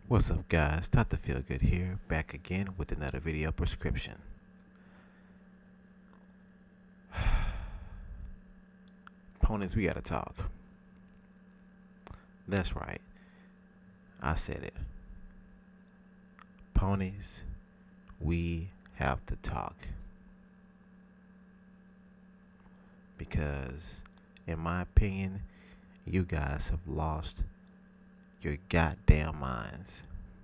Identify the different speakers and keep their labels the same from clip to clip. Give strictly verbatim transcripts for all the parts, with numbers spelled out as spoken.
Speaker 1: What's up, guys? Doctor Feel Good here, back again with another video prescription. Ponies, we gotta talk. That's right, I said it. Ponies, we have to talk. Because, in my opinion, you guys have lost your goddamn minds.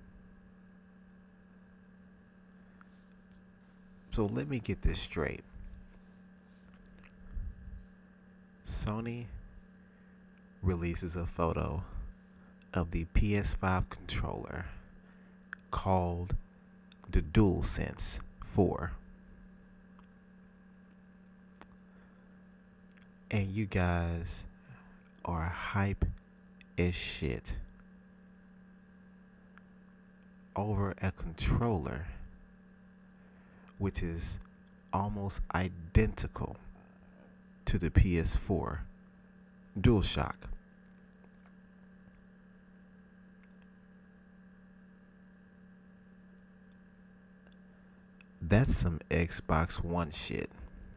Speaker 1: So let me get this straight. Sony releases a photo of the P S five controller called the DualSense four. And you guys are hype as shit over a controller which is almost identical to the P S four DualShock. That's some Xbox One shit.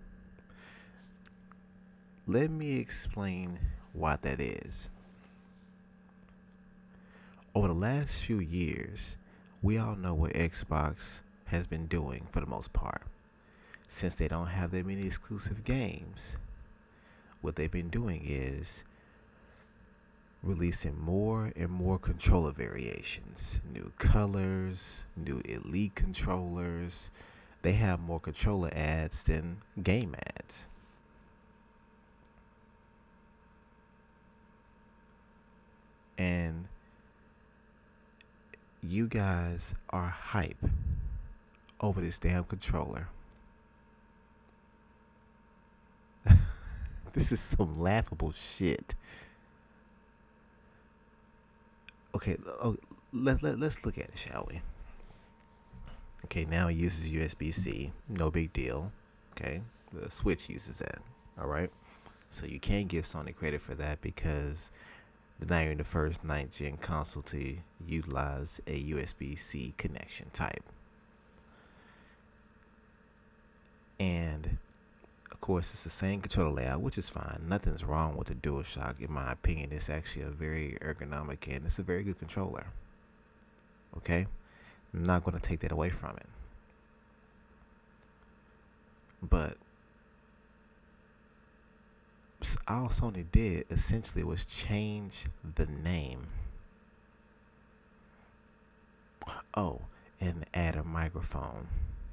Speaker 1: Let me explain why that is. Over the last few years, we all know what Xbox has been doing for the most part. Since they don't have that many exclusive games, what they've been doing is releasing more and more controller variations, new colors, new elite controllers. They have more controller ads than game ads. And you guys are hype over this damn controller. This is some laughable shit. Okay, oh, let, let, let's look at it, shall we? Okay, now it uses U S B C. No big deal. Okay, the Switch uses that. Alright? So you can't give Sony credit for that because they're not even the first ninth gen console to utilize a U S B C connection type. And of course, it's the same controller layout, which is fine. Nothing's wrong with the DualShock. In my opinion, it's actually a very ergonomic and it's a very good controller. Okay? I'm not going to take that away from it. But all Sony did essentially was change the name. Oh, and add a microphone.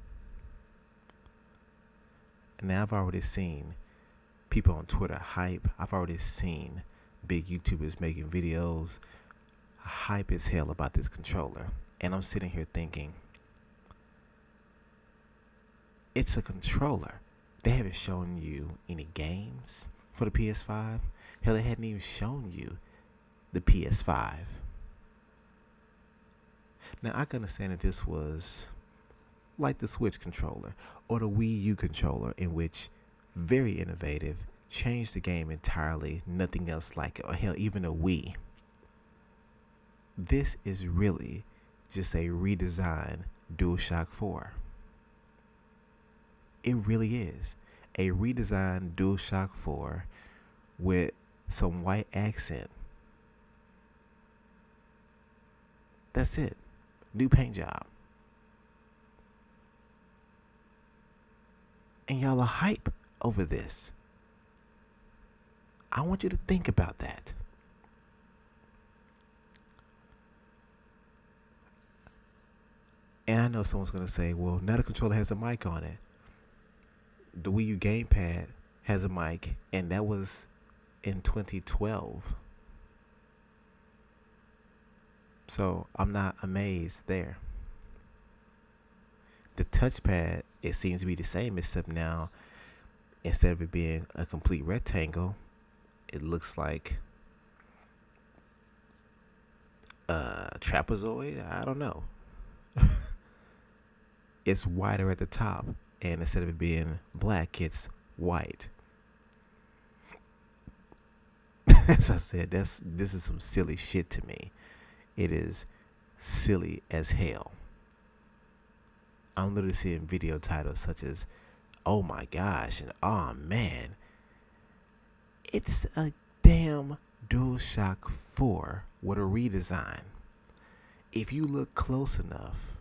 Speaker 1: Now I've already seen people on Twitter hype. I've already seen big YouTubers making videos hype as hell about this controller. And I'm sitting here thinking, it's a controller. They haven't shown you any games for the P S five. Hell, they hadn't even shown you the P S five. Now I can understand that this was like the Switch controller or the Wii U controller, in which very innovative, changed the game entirely, nothing else like it, or hell, even a Wii. This is really just a redesigned DualShock four. It really is a redesigned DualShock four with some white accent. That's it. New paint job. And y'all are hype over this. I want you to think about that. And I know someone's going to say, well, now the controller has a mic on it. The Wii U gamepad has a mic, and that was in twenty twelve. So I'm not amazed there. The touchpad, it seems to be the same, except now instead of it being a complete rectangle, it looks like a trapezoid. I don't know. It's wider at the top, and instead of it being black, it's white. As I said, that's this is some silly shit to me. It is silly as hell. I'm literally seeing video titles such as, "Oh my gosh," and "Oh man." It's a damn DualShock four with a redesign. If you look close enough,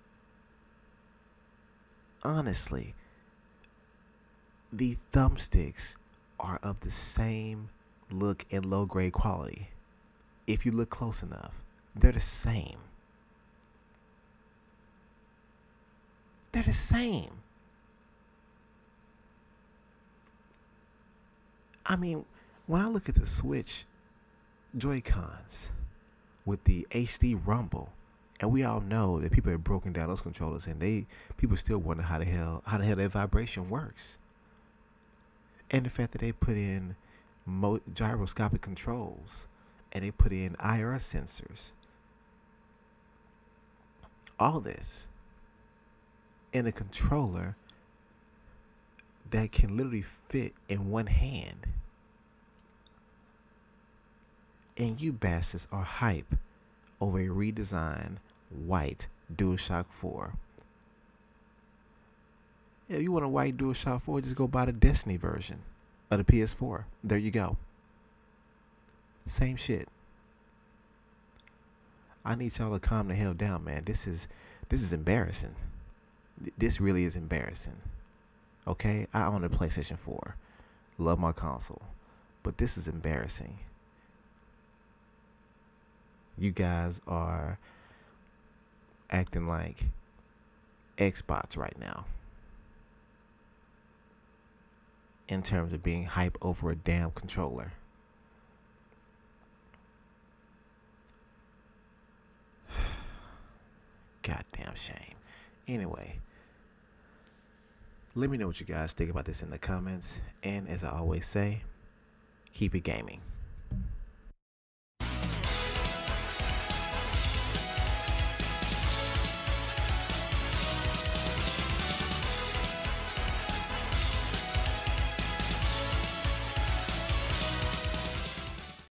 Speaker 1: honestly, the thumbsticks are of the same look and low grade quality. If you look close enough, they're the same. They're the same. I mean, when I look at the Switch Joy-Cons with the H D Rumble, and we all know that people have broken down those controllers, and they people still wonder how the hell how the hell that vibration works. And the fact that they put in mo- gyroscopic controls, and they put in I R sensors, all this in a controller that can literally fit in one hand. And you bastards are hype over a redesigned white DualShock four. If you want a white DualShock four, just go buy the Destiny version of the P S four. There you go. Same shit. I need y'all to calm the hell down, man. This is this is embarrassing. This really is embarrassing. Okay? I own a PlayStation four. Love my console. But this is embarrassing. You guys are acting like Xbox right now in terms of being hype over a damn controller. Goddamn shame. Anyway, let me know what you guys think about this in the comments. And as I always say, keep it gaming.